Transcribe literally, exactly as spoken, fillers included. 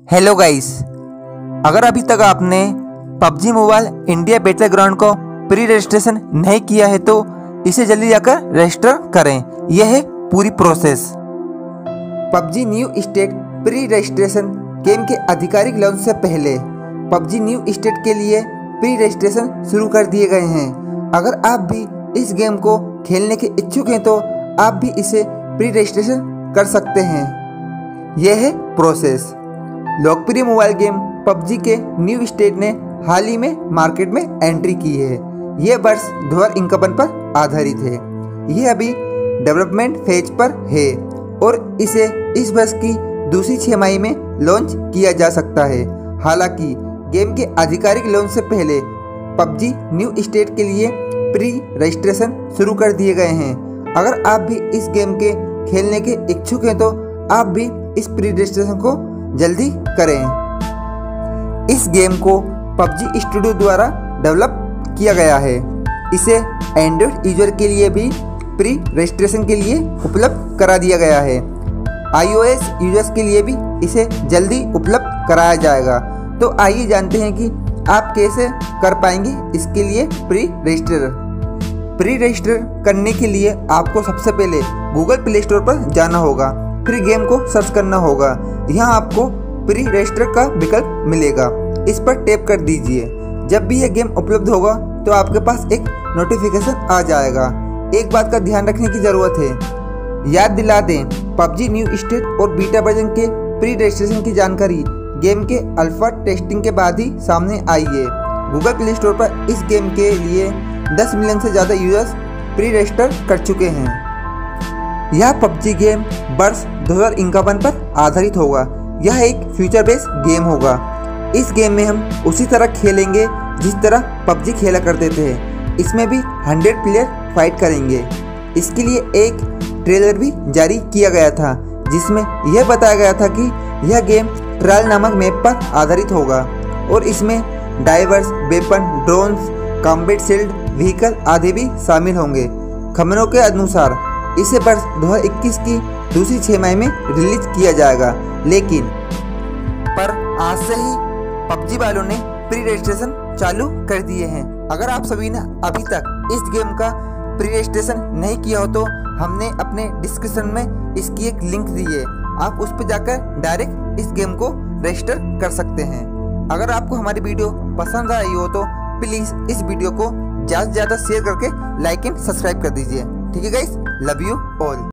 Hello guys, अगर अभी तक आपने PUBG mobile India battle ground को प्री रजिस्ट्रेशन नहीं किया है तो इसे जल्दी जाकर रजिस्टर करें। यह है पूरी process. PUBG new state pre registration game के आधिकारिक लॉन्च से पहले पबजी न्यू स्टेट के लिए प्री रजिस्ट्रेशन शुरू कर दिए गए हैं। अगर आप भी इस गेम को खेलने के इच्छुक हैं तो आप भी इसे प्री रजिस्ट्रेशन कर सकते हैं। यह है प्रोसेस। लोकप्रिय मोबाइल गेम पबजी के न्यू स्टेट ने हाल ही में मार्केट में एंट्री की है। यह वर्ष दो हज़ार इक्यावन पर आधारित है। यह अभी डेवलपमेंट फेज पर है और इसे इस वर्ष की दूसरी छमाही में लॉन्च किया जा सकता है। हालांकि गेम के आधिकारिक लॉन्च से पहले पबजी न्यू स्टेट के लिए प्री रजिस्ट्रेशन शुरू कर दिए गए हैं। अगर आप भी इस गेम के खेलने के इच्छुक हैं तो आप भी इस प्री रजिस्ट्रेशन को जल्दी करें। इस गेम को पबजी स्टूडियो द्वारा डेवलप किया गया है। इसे एंड्रॉयड यूजर के लिए भी प्री रजिस्ट्रेशन के लिए उपलब्ध करा दिया गया है। आईओएस यूजर्स के लिए भी इसे जल्दी उपलब्ध कराया जाएगा। तो आइए जानते हैं कि आप कैसे कर पाएंगे इसके लिए प्री रजिस्टर। प्री रजिस्टर करने के लिए आपको सबसे पहले गूगल प्ले स्टोर पर जाना होगा, फिर गेम को सर्च करना होगा। यहाँ आपको प्री रजिस्टर का विकल्प मिलेगा, इस पर टैप कर दीजिए। जब भी यह गेम उपलब्ध होगा तो आपके पास एक नोटिफिकेशन आ जाएगा। एक बात का ध्यान रखने की ज़रूरत है, याद दिला दें, पबजी न्यू स्टेट और बीटा वर्जन के प्री रजिस्ट्रेशन की जानकारी गेम के अल्फा टेस्टिंग के बाद ही सामने आई है। गूगल प्ले स्टोर पर इस गेम के लिए दस मिलियन से ज़्यादा यूजर्स प्री रजिस्टर कर चुके हैं। यह पबजी गेम वर्ष दो हज़ार इक्यावन पर आधारित होगा। यह एक फ्यूचर बेस्ड गेम होगा। इस गेम में हम उसी तरह खेलेंगे जिस तरह पबजी खेला करते थे। इसमें भी सौ प्लेयर फाइट करेंगे। इसके लिए एक ट्रेलर भी जारी किया गया था जिसमें यह बताया गया था कि यह गेम ट्रायल नामक मैप पर आधारित होगा और इसमें divers, weapon, drones, combat shield, vehicle आदि भी शामिल होंगे। खबरों के अनुसार इसे वर्ष दो हज़ार इक्कीस की दूसरी छमाही में रिलीज किया जाएगा, लेकिन पर आज से ही पबजी वालों ने प्री रजिस्ट्रेशन चालू कर दिए हैं। अगर आप सभी ने अभी तक इस गेम का प्री रजिस्ट्रेशन नहीं किया हो तो हमने अपने डिस्क्रिप्शन में इसकी एक लिंक दी है, आप उस पर जाकर डायरेक्ट इस गेम को रजिस्टर कर सकते हैं। अगर आपको हमारी वीडियो पसंद आई हो तो प्लीज़ इस वीडियो को ज़्यादा से ज़्यादा शेयर करके लाइक एंड सब्सक्राइब कर दीजिए। ठीक है गाइस, लव यू ऑल।